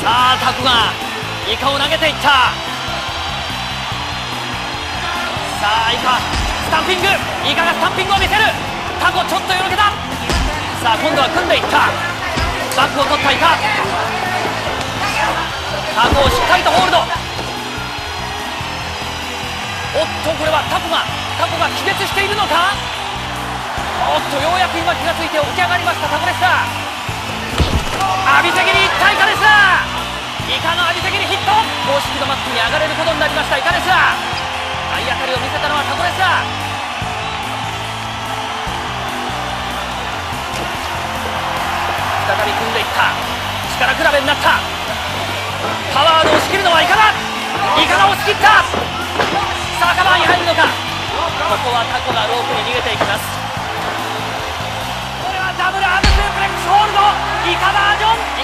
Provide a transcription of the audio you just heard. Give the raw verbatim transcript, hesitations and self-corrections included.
さあタコがイカを投げていった。さあイカスタンピング、イカがスタンピングを見せる。タコちょっとよろけた。さあ今度は組んでいった。バックを取ったイカ、タコをしっかりとホールド。おっとこれはタコがタコが気絶しているのか。おっとようやく今気がついて起き上がりましたタコでした。浴びせ切りいったイカです。イカの浴びせ切りヒット。公式のマットに上がれることになりましたイカです。体当たりを見せたのはタコです。再び組んでいった。力比べになった。パワーで押し切るのはイカだ。イカが押し切った。さあカバーに入るのか。ここはタコがロープに逃げていきます。これはダブルアームスープレックスホールドイカバージョン。